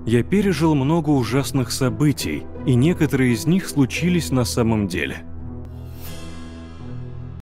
Я пережил много ужасных событий, и некоторые из них случились на самом деле.